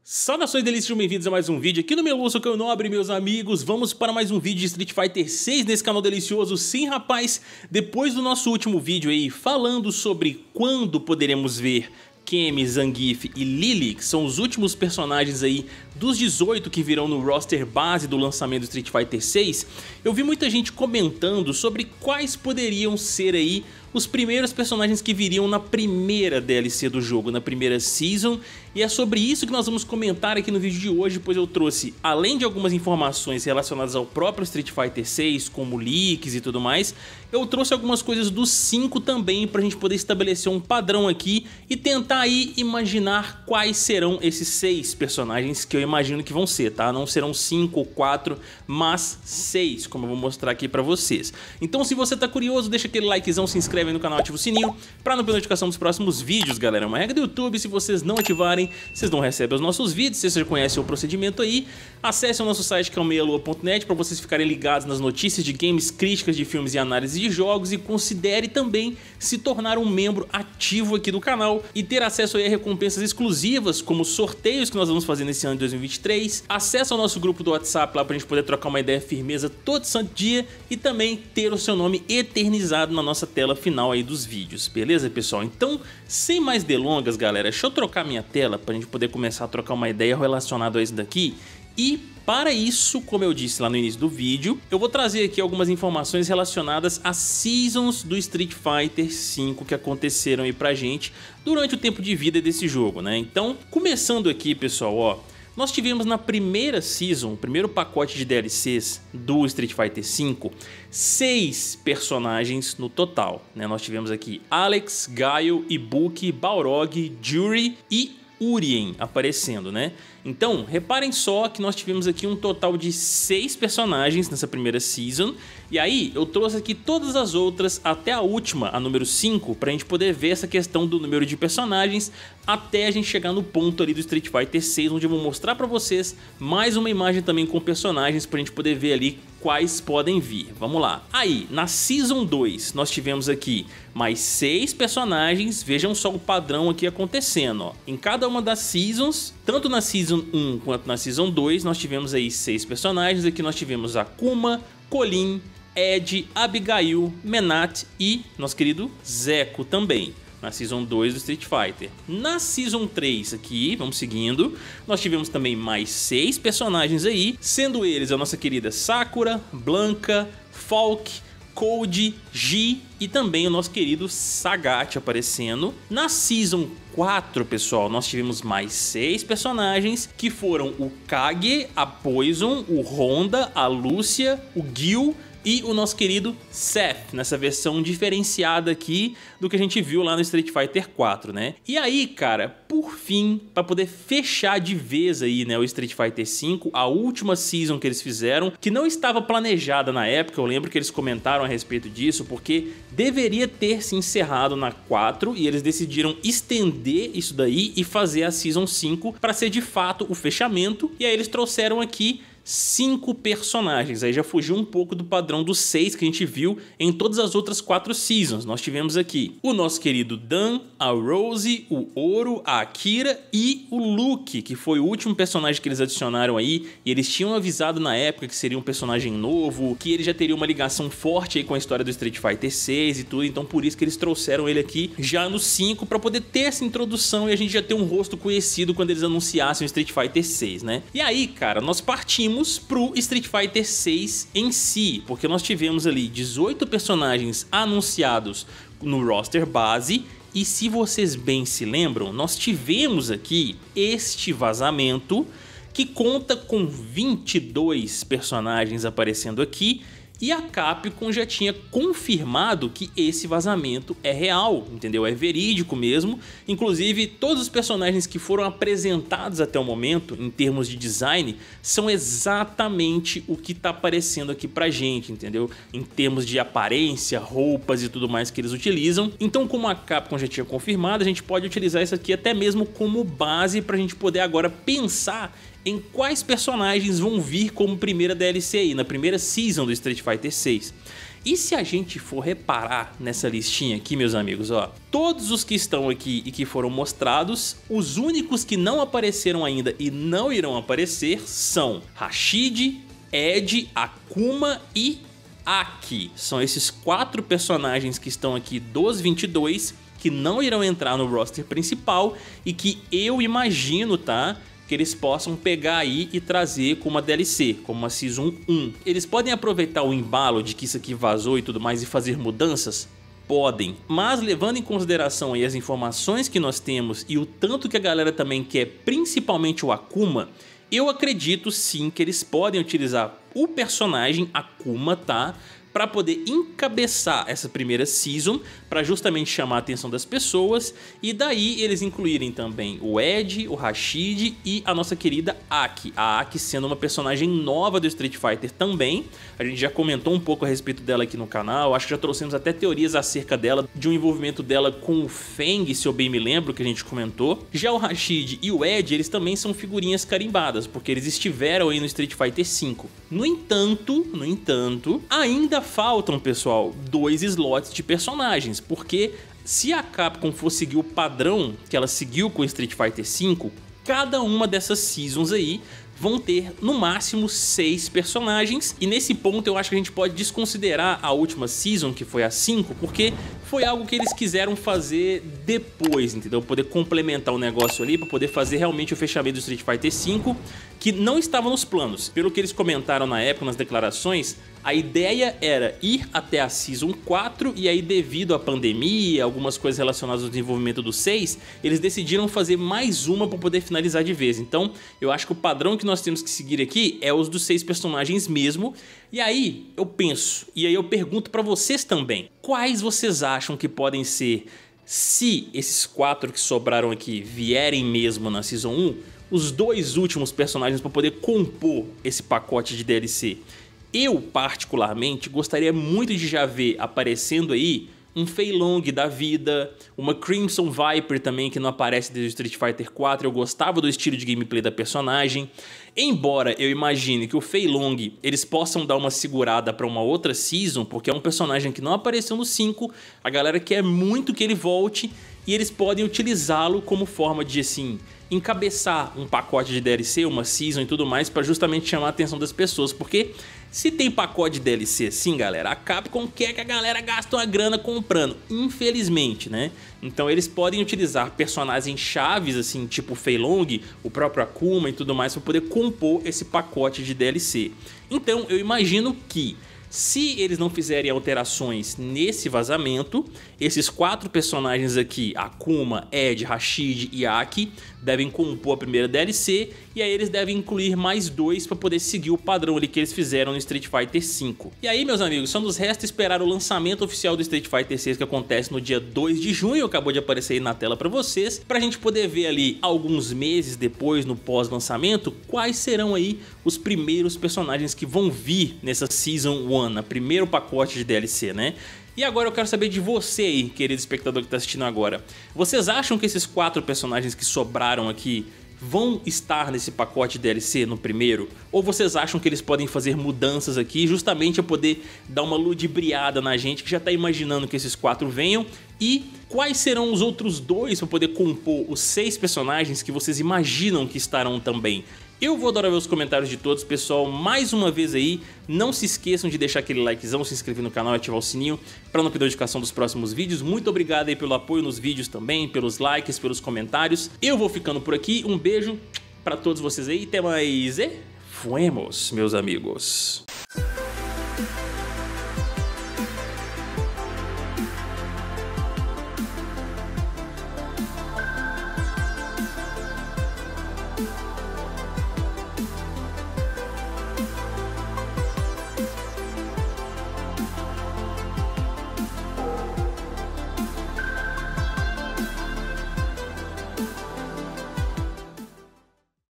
Saudações delícias, bem-vindos a mais um vídeo aqui no meu Lúcio Caio Nobre, meus amigos. Vamos para mais um vídeo de Street Fighter 6 nesse canal delicioso. Sim, rapaz, depois do nosso último vídeo aí falando sobre quando poderemos ver Cammy, Zangief e Lily, que são os últimos personagens aí dos 18 que virão no roster base do lançamento do Street Fighter 6, eu vi muita gente comentando sobre quais poderiam ser aí os primeiros personagens que viriam na primeira DLC do jogo, na primeira Season, e é sobre isso que nós vamos comentar aqui no vídeo de hoje, pois eu trouxe, além de algumas informações relacionadas ao próprio Street Fighter 6, como leaks e tudo mais, eu trouxe algumas coisas do 5 também, pra gente poder estabelecer um padrão aqui e tentar aí imaginar quais serão esses 6 personagens que eu imagino que vão ser, tá? Não serão 5 ou 4, mas 6, como eu vou mostrar aqui pra vocês. Então se você tá curioso, deixa aquele likezão, se inscreve aí no canal, ativa o sininho pra não perder notificação dos próximos vídeos, galera. É uma regra do YouTube, se vocês não ativarem, vocês não recebem os nossos vídeos. Se vocês já conhecem o procedimento aí, acesse o nosso site que é o meialua.net pra vocês ficarem ligados nas notícias de games, críticas de filmes e análise de jogos, e considere também se tornar um membro ativo aqui do canal e ter acesso aí a recompensas exclusivas, como sorteios que nós vamos fazer nesse ano de 2023, acesso ao nosso grupo do WhatsApp lá pra gente poder trocar uma ideia firmeza todo santo dia e também ter o seu nome eternizado na nossa tela final aí dos vídeos, beleza, pessoal? Então, sem mais delongas, galera, deixa eu trocar minha tela pra gente poder começar a trocar uma ideia relacionada a isso daqui. E para isso, como eu disse lá no início do vídeo, eu vou trazer aqui algumas informações relacionadas às Seasons do Street Fighter V que aconteceram aí pra gente durante o tempo de vida desse jogo, né? Então, começando aqui, pessoal, ó, nós tivemos na primeira Season, o primeiro pacote de DLCs do Street Fighter V, 6 personagens no total, né? Nós tivemos aqui Alex, Guile, Ibuki, Balrog, Juri e Urien aparecendo, né? Então, reparem só que nós tivemos aqui um total de 6 personagens nessa primeira Season. E aí, eu trouxe aqui todas as outras até a última, a número 5, pra gente poder ver essa questão do número de personagens até a gente chegar no ponto ali do Street Fighter 6, onde eu vou mostrar pra vocês mais uma imagem também com personagens pra gente poder ver ali quais podem vir. Vamos lá. Aí, na Season 2, nós tivemos aqui mais 6 personagens. Vejam só o padrão aqui acontecendo, ó. Em cada uma das Seasons, tanto na Season 1 quanto na Season 2, nós tivemos aí 6 personagens. Aqui nós tivemos Akuma, Colin, Ed, Abigail, Menat e nosso querido Zeco também, na Season 2 do Street Fighter. Na Season 3 aqui, vamos seguindo, nós tivemos também mais 6 personagens aí, sendo eles a nossa querida Sakura, Blanca, Falk, Code, G e também o nosso querido Sagat aparecendo. Na Season 4, pessoal, nós tivemos mais 6 personagens, que foram o Kage, a Poison, o Honda, a Lúcia, o Gil e o nosso querido Seth, nessa versão diferenciada aqui do que a gente viu lá no Street Fighter 4, né? E aí, cara, por fim, para poder fechar de vez aí, né, o Street Fighter 5, a última Season que eles fizeram, que não estava planejada na época, eu lembro que eles comentaram a respeito disso, porque deveria ter se encerrado na 4 e eles decidiram estender isso daí e fazer a Season 5 para ser de fato o fechamento, e aí eles trouxeram aqui 5 personagens, aí já fugiu um pouco do padrão dos 6 que a gente viu em todas as outras 4 Seasons. Nós tivemos aqui o nosso querido Dan, a Rose, o Oro, a Akira e o Luke, que foi o último personagem que eles adicionaram aí, e eles tinham avisado na época que seria um personagem novo, que ele já teria uma ligação forte aí com a história do Street Fighter 6 e tudo, então por isso que eles trouxeram ele aqui já no 5, pra poder ter essa introdução e a gente já ter um rosto conhecido quando eles anunciassem o Street Fighter 6, né? E aí, cara, nós partimos pro Street Fighter 6 em si, porque nós tivemos ali 18 personagens anunciados no roster base, e se vocês bem se lembram, nós tivemos aqui este vazamento que conta com 22 personagens aparecendo aqui, e a Capcom já tinha confirmado que esse vazamento é real, entendeu? É verídico mesmo. Inclusive, todos os personagens que foram apresentados até o momento, em termos de design, são exatamente o que tá aparecendo aqui pra gente, entendeu? Em termos de aparência, roupas e tudo mais que eles utilizam. Então, como a Capcom já tinha confirmado, a gente pode utilizar isso aqui até mesmo como base pra gente poder agora pensar em quais personagens vão vir como primeira DLC aí, na primeira Season do Street Fighter 6. E se a gente for reparar nessa listinha aqui, meus amigos, ó, todos os que estão aqui e que foram mostrados, os únicos que não apareceram ainda e não irão aparecer são Rashid, Ed, Akuma e Aki. São esses 4 personagens que estão aqui dos 22 que não irão entrar no roster principal e que eu imagino, tá, que eles possam pegar aí e trazer como uma DLC, como uma Season 1. Eles podem aproveitar o embalo de que isso aqui vazou e tudo mais e fazer mudanças? Podem, mas levando em consideração aí as informações que nós temos e o tanto que a galera também quer, principalmente o Akuma, eu acredito sim que eles podem utilizar o personagem Akuma, tá? Para poder encabeçar essa primeira season, para justamente chamar a atenção das pessoas, e daí eles incluírem também o Ed, o Rashid e a nossa querida Aki. A Aki sendo uma personagem nova do Street Fighter também, a gente já comentou um pouco a respeito dela aqui no canal, acho que já trouxemos até teorias acerca dela, de um envolvimento dela com o Feng, se eu bem me lembro, que a gente comentou. Já o Rashid e o Ed, eles também são figurinhas carimbadas, porque eles estiveram aí no Street Fighter V. No entanto, ainda faltam, pessoal, 2 slots de personagens, porque se a Capcom for seguir o padrão que ela seguiu com Street Fighter V, cada uma dessas seasons aí vão ter no máximo 6 personagens, e nesse ponto eu acho que a gente pode desconsiderar a última season, que foi a 5, porque foi algo que eles quiseram fazer depois, entendeu? Poder complementar o negócio ali, para poder fazer realmente o fechamento do Street Fighter V, que não estava nos planos. Pelo que eles comentaram na época, nas declarações, a ideia era ir até a Season 4 e aí, devido à pandemia, algumas coisas relacionadas ao desenvolvimento do 6, eles decidiram fazer mais uma para poder finalizar de vez. Então eu acho que o padrão que nós temos que seguir aqui é os dos 6 personagens mesmo. E aí eu penso, e aí eu pergunto para vocês também, quais vocês acham que podem ser, se esses 4 que sobraram aqui vierem mesmo na Season 1, os 2 últimos personagens para poder compor esse pacote de DLC? Eu, particularmente, gostaria muito de já ver aparecendo aí um Fei Long da vida, uma Crimson Viper também, que não aparece desde o Street Fighter 4, eu gostava do estilo de gameplay da personagem. Embora eu imagine que o Fei Long eles possam dar uma segurada para uma outra season, porque é um personagem que não apareceu no 5, a galera quer muito que ele volte, e eles podem utilizá-lo como forma de, assim, encabeçar um pacote de DLC, uma season e tudo mais, para justamente chamar a atenção das pessoas, porque se tem pacote de DLC assim, galera, a Capcom quer que a galera gaste uma grana comprando, infelizmente, né? Então eles podem utilizar personagens chaves, assim, tipo o Fei Long, o próprio Akuma e tudo mais, para poder compor esse pacote de DLC. Então eu imagino que, se eles não fizerem alterações nesse vazamento, esses 4 personagens aqui, Akuma, Ed, Rashid e Aki, devem compor a primeira DLC, e aí eles devem incluir mais 2 para poder seguir o padrão ali que eles fizeram no Street Fighter V. E aí, meus amigos, só nos resta esperar o lançamento oficial do Street Fighter VI, que acontece no dia 2 de junho, acabou de aparecer aí na tela para vocês, pra gente poder ver ali alguns meses depois, no pós-lançamento, quais serão aí os primeiros personagens que vão vir nessa Season 1, no primeiro pacote de DLC, né? E agora eu quero saber de você aí, querido espectador que está assistindo agora. Vocês acham que esses 4 personagens que sobraram aqui vão estar nesse pacote DLC no primeiro? Ou vocês acham que eles podem fazer mudanças aqui justamente a poder dar uma ludibriada na gente que já está imaginando que esses 4 venham? E quais serão os outros 2 para poder compor os 6 personagens que vocês imaginam que estarão também? Eu vou adorar ver os comentários de todos, pessoal. Mais uma vez aí, não se esqueçam de deixar aquele likezão, se inscrever no canal e ativar o sininho para não perder a notificação dos próximos vídeos. Muito obrigado aí pelo apoio nos vídeos também, pelos likes, pelos comentários. Eu vou ficando por aqui, um beijo para todos vocês aí, até mais e fuemos, meus amigos.